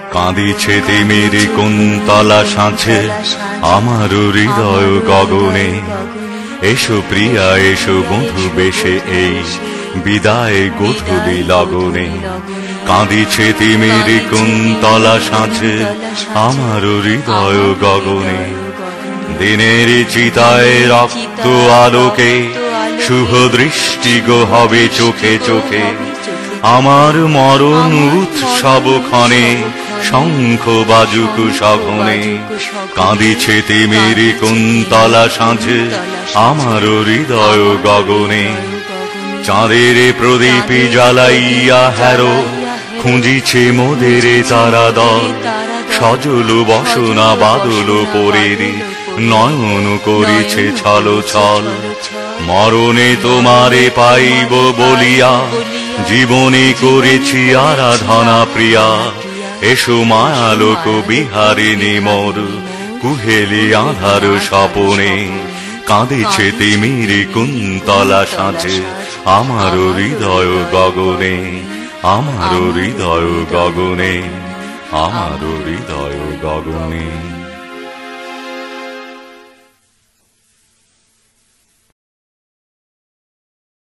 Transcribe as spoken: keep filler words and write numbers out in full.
কাঁদিছে তিমির কুন্তলা সাঁঝে আমার হৃদয় গগনে। এসো প্রিয়া এসো বধূ বেশে এই বিদায় গোধূলি লগনে। কাঁদিছে তিমির কুন্তলা সাঁঝে আমার হৃদয় গগনে। দিনের চিতায় রক্ত আলোকে শুভ দৃষ্টি গো হবে চোখে চোখে। আমার মরণ উৎসব ক্ষণে শঙ্খ বাজুক সঘনে। কাঁদিছে তিমির কুন্তলা সাঁঝে আমার হৃদয় গগনে। চাঁদের প্রদীপ জ্বালাইয়া হেরো খুঁজিছে মোদের তারা দল। সজল বসনা বাদল পরের নয়ন করিছে ছল ছল। মরণে তোমারে পাইব বলিয়া জীবনে করেছি আরাধনা প্রিয়া। এসো মায়ালোক বিহারিণী মোর কুহেলি আধার স্বপনে। কাঁদিছে তিমির কুন্তলা সাঁঝে আমার হৃদয় গগনে। আমার হৃদয় গগনে, আমার হৃদয় গগনে।